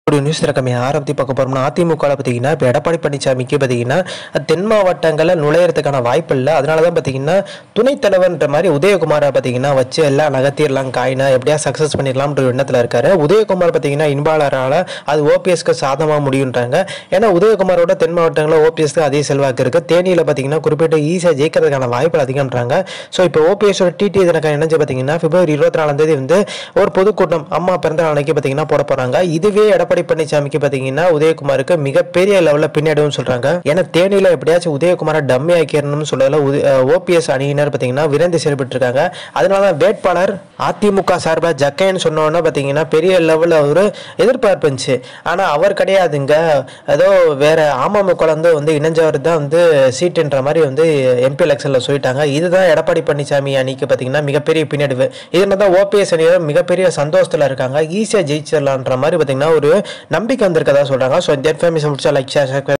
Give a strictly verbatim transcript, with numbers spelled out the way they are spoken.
ஒரு நியூஸ் ரகமே ஆரம்பத்தி பார்க்க போறோம்னா அதிமுக பார்த்தீங்கன்னா இப்போ எடப்பாடி பழனிசாமிக்கு பார்த்தீங்கன்னா தென் மாவட்டங்களில் நுழையிறதுக்கான வாய்ப்பு இல்லை. அதனால தான் பார்த்தீங்கன்னா துணைத் தலைவர்ன்ற மாதிரி உதயகுமாரை பார்த்தீங்கன்னா வச்சு எல்லாம் நகர்த்திடலாம் காயினா எப்படியா சக்ஸஸ் பண்ணிடலாம்ன்ற எண்ணத்தில் இருக்காரு. உதயகுமார் பார்த்தீங்கன்னா இன்பாலரால் அது ஓபிஎஸ்க்கு சாதமாக முடியுன்றாங்க. ஏன்னா உதயகுமாரோட தென் மாவட்டங்களில் ஓபிஎஸ்க்கு அதே செல்வாக்கு இருக்குது. தேனியில் பார்த்தீங்கன்னா குறிப்பிட்ட ஈஸியாக ஜெயிக்கிறதுக்கான வாய்ப்புகள் அதிகம்ன்றாங்க. ஸோ இப்போ ஓபிஎஸோட டிடி தினக்கம் என்னச்சு பார்த்தீங்கன்னா பிப்ரவரி இருபத்தி நாலாம் தேதி வந்து ஒரு பொதுக்கூட்டம் அம்மா பிறந்த நாளைக்கு பார்த்தீங்கன்னா போட போகிறாங்க. இதுவே எடப்பாடி பழனிசாமிக்கு பாத்தீங்கன்னா உதயகுமாருக்கு மிகப்பெரிய லெவல்ல பின்னடைவுன்னு சொல்றாங்க. ஏன்னா தேனியில எப்படியாச்சும் உதயகுமாரை டம்மி ஆக்கிடணும்னு சொல்லல ஓபிஎஸ் அணியினர் பாத்தீங்கன்னா விரைந்து செயல்பட்டு இருக்காங்க. அதனால வேட்பாளர் அதிமுக சார்பா ஜக்கைன்னு சொன்னோன்னா பாத்தீங்கன்னா பெரிய லெவல்ல ஒரு எதிர்பார்ப்பு இருந்துச்சு. ஆனா அவர் கிடையாதுங்க, ஏதோ வேற அமமுக வந்து இணைஞ்சவர் தான் வந்து சீட்டுன்ற மாதிரி வந்து எம்பி எலெக்ஷன்ல சொல்லிட்டாங்க. இதுதான் எடப்பாடி பழனிசாமி அணிக்கு பாத்தீங்கன்னா மிகப்பெரிய பின்னடைவு. இதனால்தான் ஓபிஎஸ் அணியினர் மிகப்பெரிய சந்தோஷத்துல இருக்காங்க. ஈஸியா ஜெயிச்சிடலான்ற மாதிரி பாத்தீங்கன்னா ஒரு நம்பிக்கை வந்திருக்கதா சொல்றாங்க. ஸோ இந்த இன்ஃபர்மேஷன் முடிச்சா லைக் ஷேர்